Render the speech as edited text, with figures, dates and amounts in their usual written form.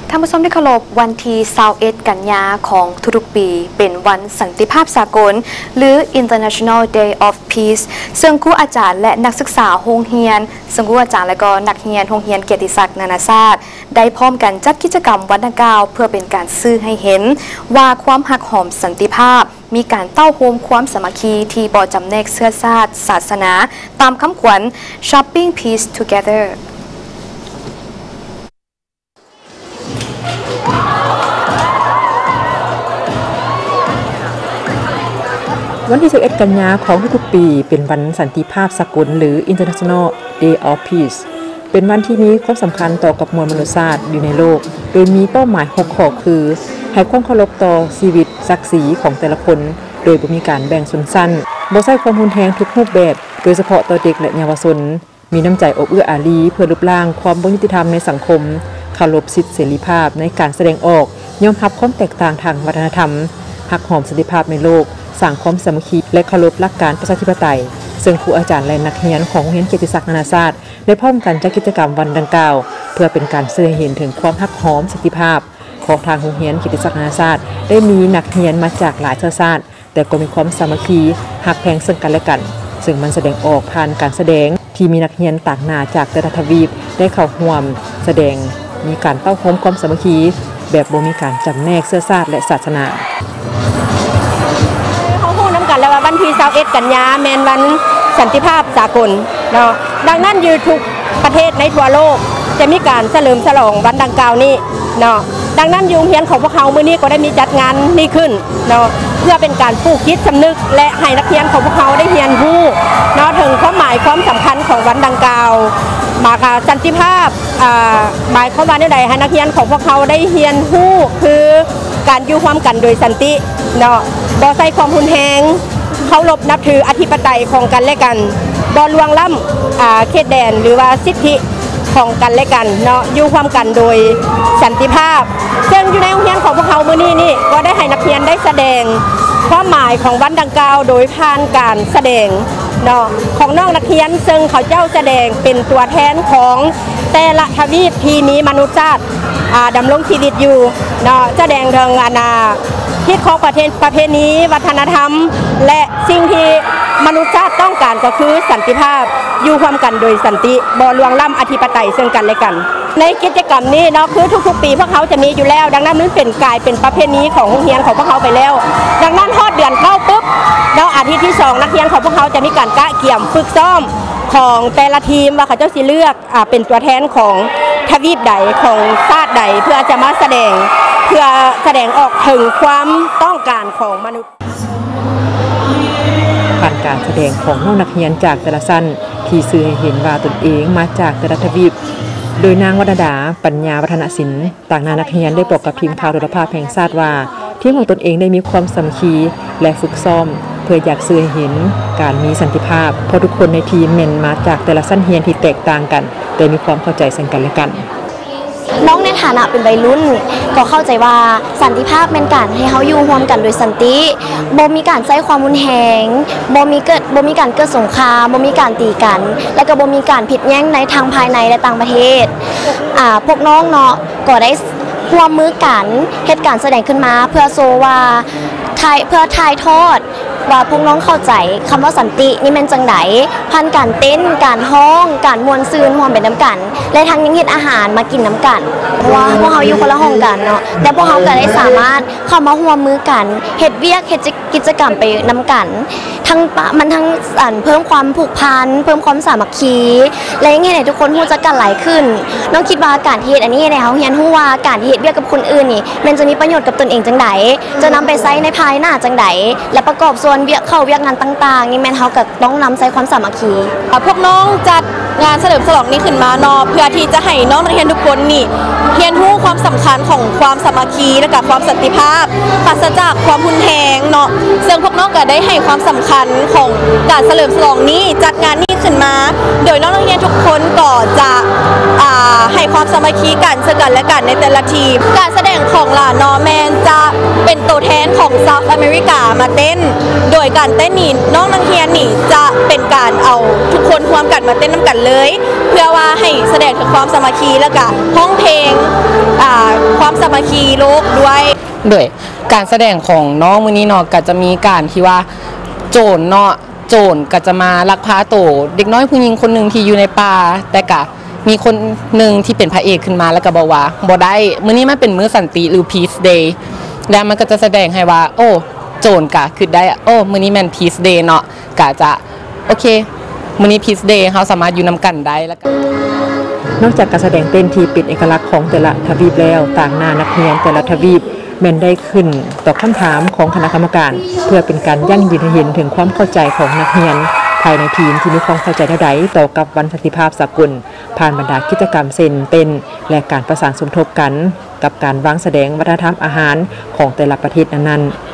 ท่านผู้ชมที่เคารพวันที่21 กันยาของทุกๆปีเป็นวันสันติภาพสากลหรือ International Day of Peace ซึ่งครูอาจารย์และนักศึกษาโรงเรียนซึ่งครูอาจารย์และก็นักเรียนโรงเรียนเกียรติศักดิ์นานาชาติได้พร้อมกันจัดกิจกรรมวันดังกล่าวเพื่อเป็นการสื่อให้เห็นว่าความหักหอมสันติภาพมีการเต้าโฮมความสามัคคีที่บ่จำแนกเชื้อชาติศาสนาตามคำขวัญ Shopping Peace Together วันที่11 กันยาของทุกๆปีเป็นวันสันติภาพสากลหรือ International Day of Peace เป็นวันที่มีความสำคัญต่อกับมวลมนุษยชาติอยู่ในโลกโดยมีเป้าหมาย6ข้อคือให้ความเคารพต่อชีวิตศักดิ์ศรีของแต่ละคนโดยบ่มีการแบ่งชนชั้นบ่ใช้ความรุนแรงทุกรูปแบบโดยเฉพาะต่อเด็กและเยาวชนมีน้ำใจอบเอื้ออารีเพื่อลบล้างความบ่ยุติธรรมในสังคมเคารพสิทธิเสรีภาพในการแสดงออกยอมรับความแตกต่างทางวัฒนธรรมหักหอมสันติภาพในโลกสร้างความสามัคคีและเคารพหลักการประชาธิปไตยซึ่งครูอาจารย์และนักเรียนของโรงเรียนเกียรติศักดิ์นานาชาติได้พร้อมกันจัดกิจกรรมวันดังกล่าวเพื่อเป็นการแสดงเห็นถึงความหักหอมสันติภาพของทางโรงเรียนเกียรติศักดิ์นานาชาติได้มีนักเรียนมาจากหลายเชื้อชาติแต่ก็มีความสามัคคีหักแพงซึ่งกันและกันซึ่งมันแสดงออกผ่านการแสดงที่มีนักเรียนต่างหน้าจากแต่ละทวีปได้เข้าร่วมแสดงมีการเต้าโฮมความสามัคคีแบบบ่มีการจำแนกเชื้อชาติและศาสนากันแล้วว่าวันที่21 กันยาแมนวันสันติภาพสากลเนาะดังนั้นอยู่ทุกประเทศในทั่วโลกจะมีการเฉลิมฉลองวันดังกล่าวนี้เนาะดังนั้นโรงเรียนของพวกเขามื้อนี้ก็ได้มีจัดงานนี้ขึ้นเนาะเพื่อเป็นการปลูกจิตสำนึกและให้นักเรียนของพวกเขาได้เรียนรู้เนาะถึงความหมายความสำคัญของวันดังกล่าวมาค่ะสันติภาพหมายความว่าใดให้นักเรียนของพวกเขาได้เรียนรู้คือการอยู่ร่วมกันโดยสันติเนาะบ่ใส่ความรุนแรงเคารพนับถืออธิปไตยของกันและกันบ่ล่วงล้ำเขตแดนหรือว่าสิทธิของกันและกันเนาะอยู่ร่วมกันโดยสันติภาพซึ่งอยู่ในโรงเรียนของพวกเขามื้อนี้นี่ก็ได้ให้นักเรียนได้แสดงความหมายของวันดังกล่าวโดยผ่านการแสดงเนาะของน้องนักเรียนซึ่งเขาเจ้าแสดงเป็นตัวแทนของแต่ละทวีปที่มีมนุษยชาติดำรงชีวิตอยู่เนาะแสดงถึงที่ของประเพณีวัฒนธรรมและสิ่งที่มนุษยชาติต้องการก็คือสันติภาพอยู่ร่วมกันโดยสันติบ่ล่วงล้ำอธิปไตยซึ่งกันและกันในกิจกรรมนี้เนาะคือทุกๆปีพวกเขาจะมีอยู่แล้วดังนั้นมันเป็นกลายเป็นประเพณีของโรงเรียนของพวกเขาไปแล้วดังนั้นทอดเดือน9ปุ๊บแล้วอาทิตย์ที่2นักเรียนของพวกเขาจะมีการกะเกี่ยมฝึกซ้อมของแต่ละทีมว่าเขาเจ้าสิเลือกเป็นตัวแทนของทวีปใดของชาติใดเพื่อจะมาแสดงเพื่อแสดงออกถึงความต้องการของมนุษย์ผ่านการแสดงของน้องนักเรียนจากแต่ละชั้นที่สื่อให้เห็นว่าตนเองมาจากแต่ละทวีปโดยนางวรรณดาปัญญาวัฒนศิลป์ต่างนานักเรียนได้บอกกับทีมข่าวโทรภาพแห่งชาติว่าทีมของตนเองได้มีความสามัคคีและฝึกซ้อมเพื่ออยากสื่อให้เห็นการมีสันติภาพเพราะทุกคนในทีมแม่นมาจากแต่ละชั้นเรียนที่แตกต่างกันแต่มีความเข้าใจซึ่งกันและกันน้องในฐานะเป็นวัยรุ่นก็เข้าใจว่าสันติภาพเป็นการให้เขาอยู่ร่วมกันโดยสันติบ่มีการใช้ความรุนแรงบ่มีการเกิดสงครามบ่มีการตีกันและก็บ่มีการผิดแย้งในทางภายในและต่างประเทศพวกน้องเนาะก็ได้ร่วมมือกันเหตุการณ์แสดงขึ้นมาเพื่อโซว่าเพื่อถ่ายทอดว่าพวกน้องเข้าใจคำว่าสันตินี่เป็นจังไดผ่านการเต้นการฮ้องการมวนซืนความเป็นน้ำกันและทั้งยังเฮ็ดอาหารมากินน้ำกันเพราะว่าพวกเขาอยู่คนละห้องกันเนาะแต่พวกเขาก็ได้สามารถเข้ามาร่วมมือกันเฮ็ดเวียกเฮ็ดกิจกรรมไปน้ำกันมันทั้งเพิ่มความผูกพันเพิ่มความสามัคคีและยังเฮ็ดให้ทุกคนรู้จักกันหลายขึ้นน้องคิดว่าการที่เฮ็ดอันนี้ให้เขาเรียนรู้ว่าการที่เฮ็ดเวียกกับคนอื่นนี่มันจะมีประโยชน์กับตนเองจังไดจะนำไปใช้ในภายหน้าจังไดและประกอบส่วนเวียกงานต่างๆนี่แม่นเฮาก็ต้องนำใช้ความสามัคคีพวกน้องจัดงานเฉลิมฉลองนี้ขึ้นมาเนาะเพื่อที่จะให้น้องนักเรียนทุกคนนี่เรียนรู้ความสำคัญของความสามัคคีและกับความสันติภาพปราศจากความรุนแรงเนาะซึ่งพวกน้องก็ได้ให้ความสำคัญของการเฉลิมฉลองนี้จัดงานนี้ขึ้นมาโดยน้องนักเรียนทุกคนก็จะให้ความสามัคคีกันซึ่งกันและกันในแต่ละทีมการแสดงของลานอแมนจะเป็นตัวแทนของเซาท์อเมริกามาเต้นโดยการเต้นนี่น้องนักเรียนนี่จะเป็นการเอาทุกคนรวมกันมาเต้นน้ำกันเลยเพื่อว่าให้แสดงถึงความสามัคคีและก็ห้องเพลงความกีโลกด้วยการแสดงของน้องมื้อนี้เนาะก็จะมีการที่ว่าโจรเนาะโจรก็จะมาลักพาตัวเด็กน้อยผู้หญิงคนหนึ่งที่อยู่ในป่าแต่ก็มีคนหนึ่งที่เป็นพระเอกขึ้นมาแล้วก็บอกว่าบ่ได้มื้อนี้มันเป็นมื้อสันติหรือ Peace Day แล้วมันก็จะแสดงให้ว่าโอ้โจรก็คือได้โอ้มื้อนี้แม่น Peace Day เนาะก็จะโอเคมื้อนี้ Peace Day เฮาสามารถอยู่นำกันได้แล้วก็นอกจากการแสดงเต้นที่เป็นเอกลักษณ์ของแต่ละทวีปแล้วต่างหน้านักเรียนแต่ละทวีปแม่นได้ขึ้นตอบคำถามของคณะกรรมการเพื่อเป็นการยั่งยืนให้เห็นถึงความเข้าใจของนักเรียนภายในทีมที่มีความเข้าใจเท่าใดต่อกับวันสันติภาพสากลผ่านบรรดากิจกรรมเต้นและการประสานสมทบกันกับการวางแสดงวัฒนธรรมอาหารของแต่ละประเทศนั้นๆ